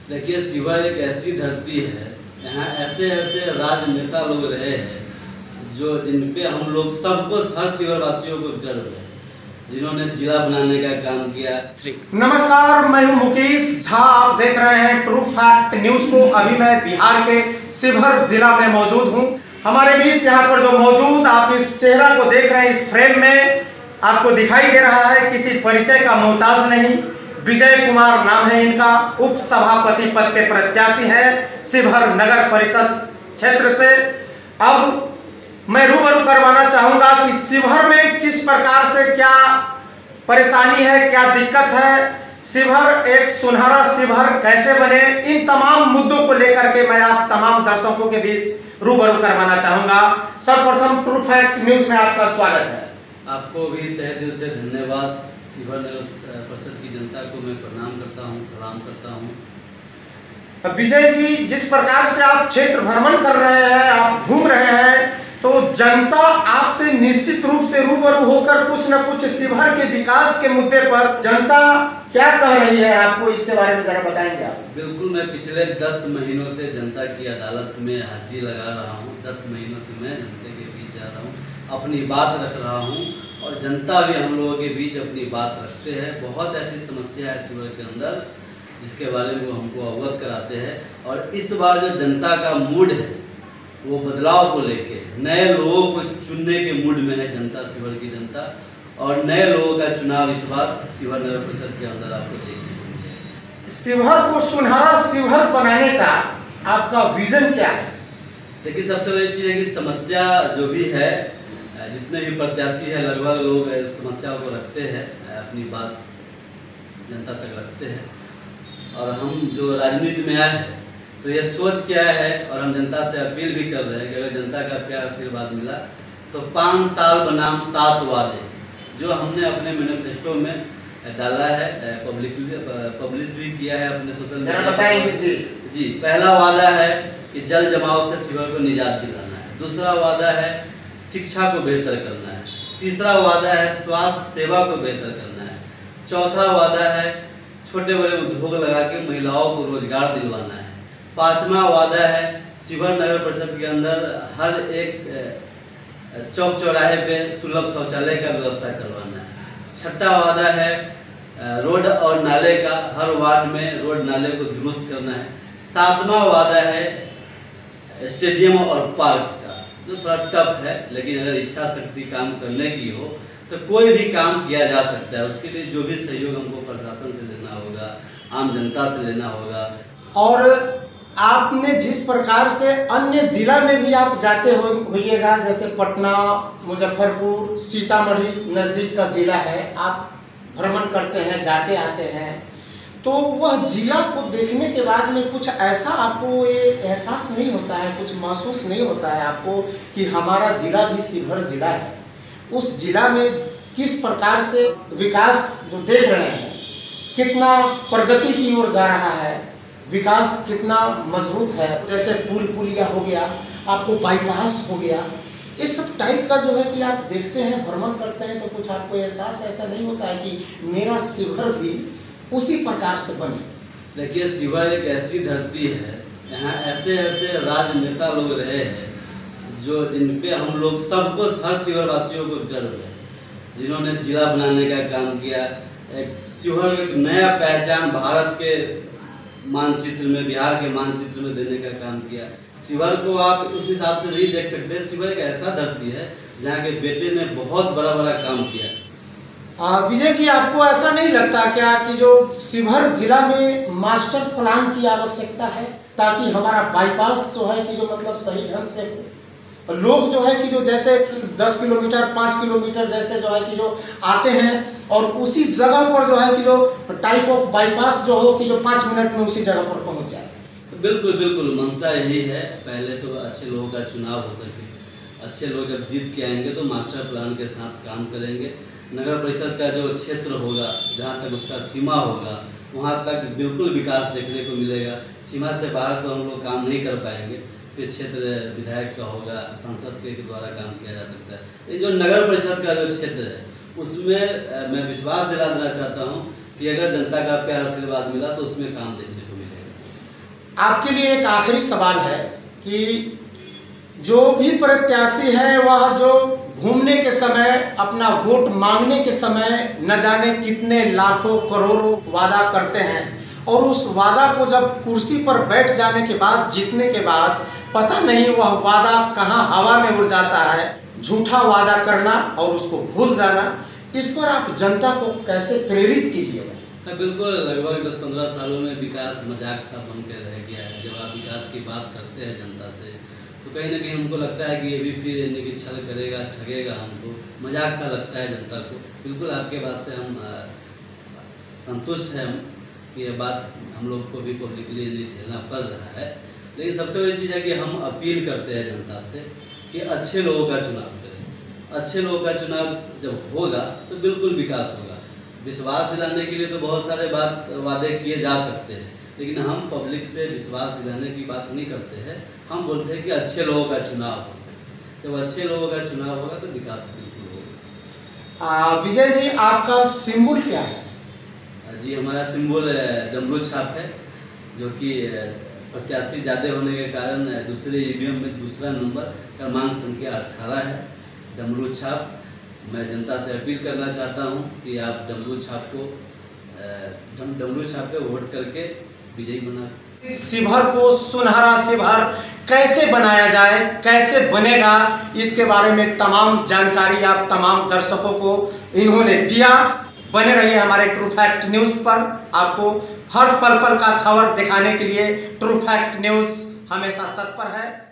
देखिए, शिवहर एक ऐसी धरती है, यहाँ ऐसे ऐसे राजनेता लोग रहे हैं जो जिन पे हम लोग सबको, हर शिवहर वासियों को गर्व है, जिन्होंने जिला बनाने का काम किया। नमस्कार, मैं हूं मुकेश झा। आप देख रहे हैं ट्रू फैक्ट न्यूज को। अभी मैं बिहार के शिवहर जिला में मौजूद हूं। हमारे बीच यहाँ पर जो मौजूद आप इस चेहरा को देख रहे हैं, इस फ्रेम में आपको दिखाई दे रहा है, किसी परिचय का मोहताज नहीं। विजय कुमार नाम है इनका, उप सभापति पद के प्रत्याशी हैं शिवहर नगर परिषद क्षेत्र से। अब मैं रूबरू करवाना चाहूंगा कि शिवहर में किस प्रकार से क्या परेशानी है, क्या दिक्कत है, शिवहर एक सुनहरा शिवहर कैसे बने, इन तमाम मुद्दों को लेकर के मैं आप तमाम दर्शकों के बीच रूबरू करवाना चाहूंगा। सर्वप्रथम ट्रू फैक्ट न्यूज में आपका स्वागत है। आपको भी तहे दिल से धन्यवाद। शिवहर नगर परिषद की जनता को मैं प्रणाम करता हूँ, सलाम करता हूँ। विजय जी, जिस प्रकार से आप क्षेत्र भ्रमण कर रहे हैं, आप घूम रहे हैं, तो जनता आपसे निश्चित रूप से रूबरू होकर कुछ न कुछ शिवहर के विकास के मुद्दे पर जनता क्या कह रही है, आपको इसके बारे में जरा बताएंगे आप? बिल्कुल, मैं पिछले 10 महीनों से जनता की अदालत में हाजिरी लगा रहा हूँ। 10 महीनों से मैं जनता के बीच जा रहा हूँ, अपनी बात रख रहा हूँ और जनता भी हम लोगों के बीच अपनी बात रखते हैं। बहुत ऐसी समस्या है शिवहर के अंदर जिसके बारे में वो हमको अवगत कराते हैं। और इस बार जो जनता का मूड है वो बदलाव को लेके, नए लोगों को चुनने के मूड में है जनता, शिवहर की जनता। और नए लोगों का चुनाव इस बार शिवहर नगर परिषद के अंदर आपको देखने को मिलेगा। शिवहर को सुनहरा शिवहर बनाने का आपका विजन क्या है? देखिए, सबसे बड़ी चीज़ है कि समस्या जो भी है, जितने भी प्रत्याशी है लगभग लोग समस्याओं को रखते हैं, अपनी बात जनता तक रखते हैं। और हम जो राजनीति में आए हैं तो ये सोच के आए हैं और हम जनता से अपील भी कर रहे हैं कि अगर जनता का प्यार आशीर्वाद मिला तो 5 साल बनाम 7 वादे जो हमने अपने मैनिफेस्टो में डाला है, पब्लिश भी किया है अपने सोशल मीडिया। बताएंगे जी। पहला वादा है कि जल जमाव से शिवहर को निजात दिलाना है। दूसरा वादा है शिक्षा को बेहतर करना है। तीसरा वादा है स्वास्थ्य सेवा को बेहतर करना है। चौथा वादा है छोटे बड़े उद्योग लगा के महिलाओं को रोजगार दिलवाना है। 5वां वादा है शिवहर नगर परिषद के अंदर हर एक चौक चौराहे पे सुलभ शौचालय का व्यवस्था करवाना है। 6वां वादा है रोड और नाले का, हर वार्ड में रोड नाले को दुरुस्त करना है। 7वां वादा है स्टेडियम और पार्क का, जो थोड़ा टफ है, लेकिन अगर इच्छा शक्ति काम करने की हो तो कोई भी काम किया जा सकता है। उसके लिए जो भी सहयोग हमको प्रशासन से लेना होगा, आम जनता से लेना होगा। और आपने जिस प्रकार से अन्य जिला में भी आप जाते होइएगा, जैसे पटना, मुजफ्फरपुर, सीतामढ़ी नज़दीक का जिला है, आप भ्रमण करते हैं, जाते आते हैं, तो वह जिला को देखने के बाद में कुछ ऐसा आपको ये एहसास नहीं होता है, कुछ महसूस नहीं होता है आपको कि हमारा जिला भी शिवहर जिला है? उस जिला में किस प्रकार से विकास जो देख रहे हैं, कितना प्रगति की ओर जा रहा है, विकास कितना मजबूत है, जैसे पुलिया हो गया, आपको बाईपास हो गया, ये सब टाइप का जो है कि आप देखते हैं, भ्रमण करते हैं, तो कुछ आपको एहसास ऐसा नहीं होता है कि मेरा शिवहर भी उसी प्रकार से बने? देखिए, शिवहर एक ऐसी धरती है, यहाँ ऐसे ऐसे राजनेता लोग रहे हैं जो जिन पे हम लोग सबको, हर शिवहर वासियों को गर्व है, जिन्होंने जिला बनाने का काम किया। शिवहर एक नया पहचान भारत के मानचित्र में, बिहार के मानचित्र में देने का काम किया। शिवहर को आप उस हिसाब से नहीं देख सकते। शिवहर एक ऐसा धरती है जहाँ के बेटे ने बहुत बड़ा बड़ा काम किया। विजय जी, आपको ऐसा नहीं लगता क्या कि जो शिवहर जिला में मास्टर प्लान की आवश्यकता है, ताकि हमारा बाईपास जो है कि जो मतलब सही ढंग से हो, लोग जो है कि जो जैसे 10 किलोमीटर 5 किलोमीटर जैसे जो है कि जो आते हैं और उसी जगह पर जो है कि जो टाइप ऑफ बाईपास जो हो कि जो 5 मिनट में उसी जगह पर पहुंच जाए? बिल्कुल बिल्कुल, मंशा यही है। पहले तो अच्छे लोगों का चुनाव हो सके, अच्छे लोग जब जीत के आएंगे तो मास्टर प्लान के साथ काम करेंगे। नगर परिषद का जो क्षेत्र होगा, जहाँ तक उसका सीमा होगा, वहाँ तक बिल्कुल विकास देखने को मिलेगा। सीमा से बाहर तो हम लोग काम नहीं कर पाएंगे। फिर क्षेत्र विधायक का होगा, सांसद के द्वारा काम किया जा सकता है। ये जो नगर परिषद का जो क्षेत्र है उसमें मैं विश्वास दिला देना चाहता हूँ कि अगर जनता का प्यार आशीर्वाद मिला तो उसमें काम देखने को मिलेगा। आपके लिए एक आखिरी सवाल है कि जो भी प्रत्याशी है वह जो घूमने के समय, अपना वोट मांगने के समय न जाने कितने लाखों करोड़ों वादा करते हैं और उस वादा को जब कुर्सी पर बैठ जाने के बाद, जीतने के बाद पता नहीं वह वादा कहां हवा में उड़ जाता है। झूठा वादा करना और उसको भूल जाना, इस पर आप जनता को कैसे प्रेरित कीजिएगा? बिल्कुल, लगभग 10-15 सालों में विकास मजाक सा बन के रह गया है। जब आप विकास की बात करते हैं जनता से तो कहीं ना कहीं हमको लगता है कि ये भी फिर यानी कि छल करेगा, ठगेगा हमको, मजाक सा लगता है जनता को। बिल्कुल आपके बात से हम संतुष्ट हैं कि ये बात हम लोग को भी पब्लिकली झेलना पड़ रहा है। लेकिन सबसे बड़ी चीज़ है कि हम अपील करते हैं जनता से कि अच्छे लोगों का चुनाव करें। अच्छे लोगों का चुनाव जब होगा तो बिल्कुल विकास होगा। विश्वास दिलाने के लिए तो बहुत सारे वादे किए जा सकते हैं, लेकिन हम पब्लिक से विश्वास दिलाने की बात नहीं करते हैं। हम बोलते हैं कि अच्छे लोगों का चुनाव हो सके। जब अच्छे लोगों का चुनाव होगा तो विकास बिल्कुल होगा। विजय जी, आपका सिंबल क्या है? जी, हमारा सिंबल डमरू छाप है, जो कि प्रत्याशी ज़्यादा होने के कारण दूसरे ईवीएम में दूसरा नंबर क्रमांक संख्या 18 है, डमरू छाप। मैं जनता से अपील करना चाहता हूं कि आप डमरू छाप पे वोट करके विजयी बना। शिवहर को सुनहरा शिवहर कैसे बनाया जाए, कैसे बनेगा, इसके बारे में तमाम जानकारी आप तमाम दर्शकों को इन्होंने दिया। बने रहिए हमारे ट्रू फैक्ट न्यूज़ पर। आपको हर पल पल का खबर दिखाने के लिए ट्रू फैक्ट न्यूज़ हमेशा तत्पर है।